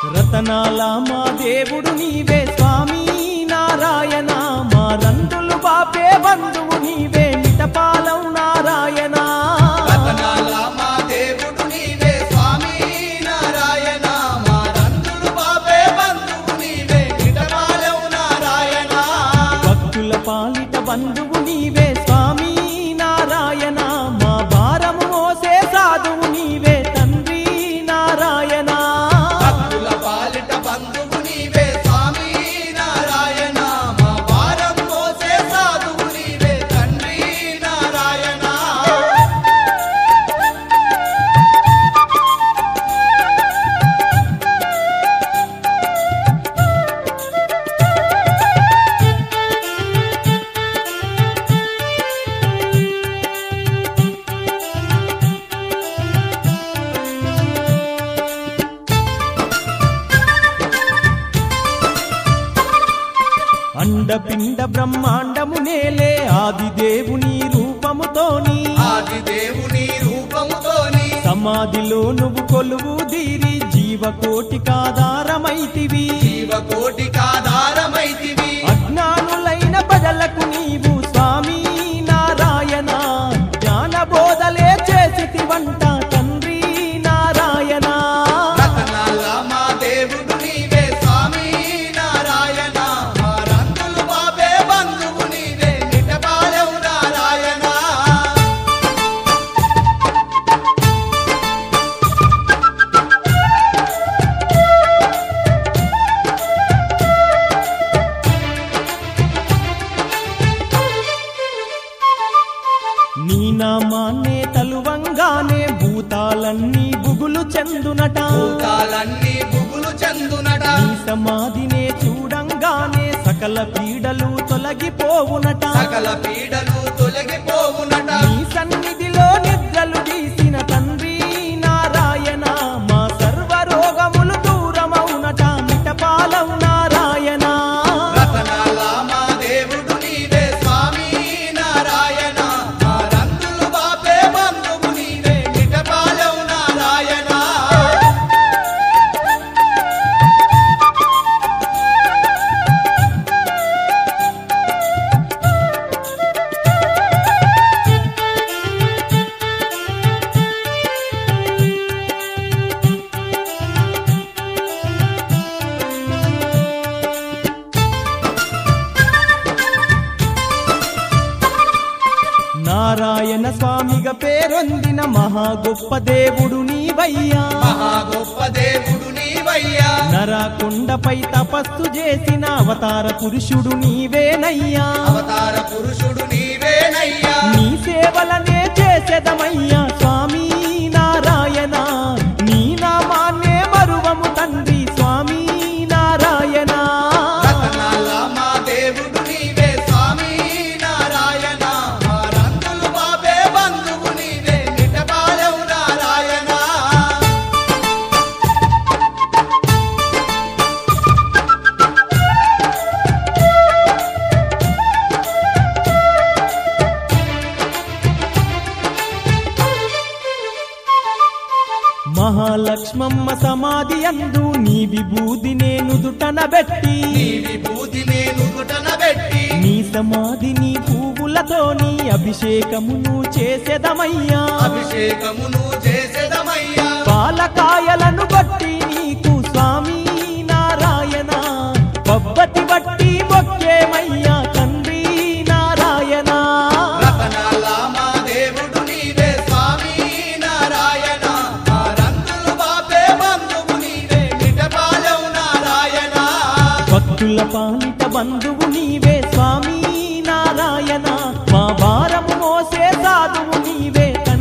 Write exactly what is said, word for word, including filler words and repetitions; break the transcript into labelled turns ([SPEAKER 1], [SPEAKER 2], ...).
[SPEAKER 1] రతనాల మా దేవుడు నీవే స్వామి నారాయణ, మా రందులు బాపే బంధువు నీవే మిటపాలం నారాయణ.
[SPEAKER 2] రతనాల మా దేవుడు నీవే స్వామి నారాయణ, మా రందులు బాపే బంధువు నీవే మిటపాలం నారాయణ.
[SPEAKER 1] భక్తుల పాలిట బంధువు నీవే స్వామి నారాయణ, మా భారము మోసే సాధువు నీవే తండ్రి నారాయణ.
[SPEAKER 2] భక్తుల పాలిట బంధువు నీవే స్వామి నారాయణ, మా భారం మోసే సాధువు నీవే తండ్రి నారాయణ.
[SPEAKER 1] అండపిండ బ్రహ్మాండము నేలే ఆది దేవుని రూపముతోని,
[SPEAKER 2] ఆది దేవుని రూపముతోని
[SPEAKER 1] సమాధిలో నువ్వు కొలువు దీరి జీవకోటికాధారమైతివి.
[SPEAKER 2] జీవకోటికాధారమైతివి.
[SPEAKER 1] అజ్ఞానులైన ప్రజలకు నీవు స్వామి నారాయణ, జ్ఞాన బోధలే చేసితివంట తండ్రి నారాయణ.
[SPEAKER 2] రతనాల మా దేవుడు నీవే స్వామి నారాయణ, మా రంగులు బాబే బంధువు నీవే మిటపాలం నారాయణ.
[SPEAKER 1] నీ నామాన్నే తలువంగానే భూతాలన్నీ బుగులు చెందునట,
[SPEAKER 2] భూతాలన్నీ బుగులు చెందునట.
[SPEAKER 1] నీ సమాధినే చూడంగానే సకల పీడలు తొలగిపోవునట,
[SPEAKER 2] సకల పీడలు తొలగిపోవునట.
[SPEAKER 1] నీ సన్నిధిలో నిద్రలు తీసిన తండ్రి నారాయణ, మా సర్వ రోగములు దూరమౌనట మిటపాలం నారాయణ.
[SPEAKER 2] రతనాల మా దేవుడు నీవే స్వామి నారాయణ, మా రంగులు బాపే బంధువు నీవే మిటపాలం నారాయణ.
[SPEAKER 1] నారాయణ స్వామిగా పేరొందిన మహా గొప్ప దేవుడు నీవయ్యా,
[SPEAKER 2] మహా గొప్ప దేవుడు నీవయ్యా.
[SPEAKER 1] నరకొండపై తపస్సు చేసిన అవతార పురుషుడు నీవేనయ్యా,
[SPEAKER 2] అవతార పురుషుడు నీవేనయ్యా.
[SPEAKER 1] నీ సేవలనే చేసేదమయ్యా స్వామి నారాయణ, నీ నామాన్నే మరువము తండ్రి స్వామి నారాయణ.
[SPEAKER 2] రతనాల మా దేవుడు నీవే స్వామి నారాయణ, మా రంగులు బాబే బంధువు నీవే మిటపాలం నారాయణ.
[SPEAKER 1] మహాలక్ష్మమ్మ సమాధి అందు నీ విభూదినే నుదుటన బెట్టి,
[SPEAKER 2] నీ విభూతి నేను నుదుటన పెట్టి,
[SPEAKER 1] నీ సమాధిని పువ్వులతోని అభిషేకమును చేసేదమయ్యా,
[SPEAKER 2] అభిషేకమును చేసేదమయ్యా.
[SPEAKER 1] పాలకాయలను బట్టి నీకు స్వామి నారాయణ, పబ్బతి బట్టి మొక్కేమయ్యా తండ్రి నారాయణ.
[SPEAKER 2] రతనాల మా దేవుడు నీవే స్వామి నారాయణ, మా రంగులు బాపే బంధువు నీవే మిటపాలం నారాయణ.
[SPEAKER 1] భక్తుల పాలిట బంధువు నీవే స్వామి నారాయణ, మా భారము మోసే సాధువు నీవే